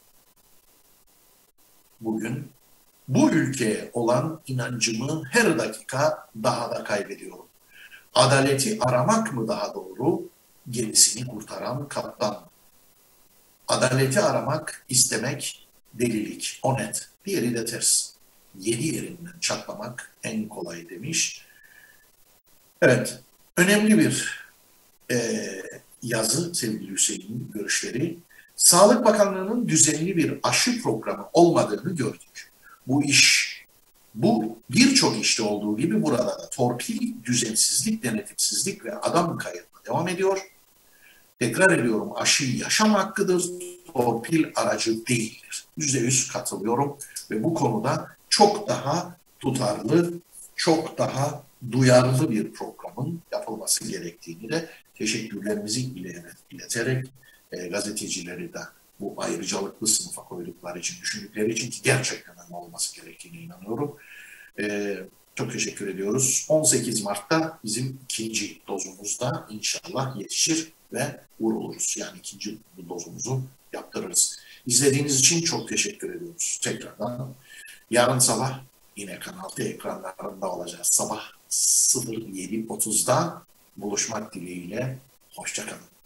Bugün bu ülkeye olan inancımı her dakika daha da kaybediyorum. Adaleti aramak mı daha doğru, gerisini kurtaran kaptan. Adaleti aramak, istemek delilik, o net. Diğeri de ters. Yedi yerinden çatlamak en kolay demiş. Evet, önemli bir e, yazı sevgili Hüseyin'in görüşleri. Sağlık Bakanlığı'nın düzenli bir aşı programı olmadığını gördük. Bu iş, bu birçok işte olduğu gibi burada da torpil, düzensizlik, denetimsizlik ve adam kayırma devam ediyor. Tekrar ediyorum, aşı yaşam hakkıdır, torpil aracı değildir. Yüzde yüz katılıyorum ve bu konuda çok daha tutarlı, çok daha duyarlı bir programın yapılması gerektiğini de teşekkürlerimizi ileterek e, gazetecileri de bu ayrıcalıklı sınıfa koydukları için, düşündükleri için ki gerçekten olması gerektiğine inanıyorum. E, çok teşekkür ediyoruz. on sekiz Mart'ta bizim ikinci dozumuzda inşallah yetişir ve vuruluruz. Yani ikinci dozumuzu yaptırırız. İzlediğiniz için çok teşekkür ediyoruz. Tekrardan yarın sabah yine Kanal T ekranlarında olacağız. Sabah yedi otuzda buluşmak dileğiyle. Hoşça kalın.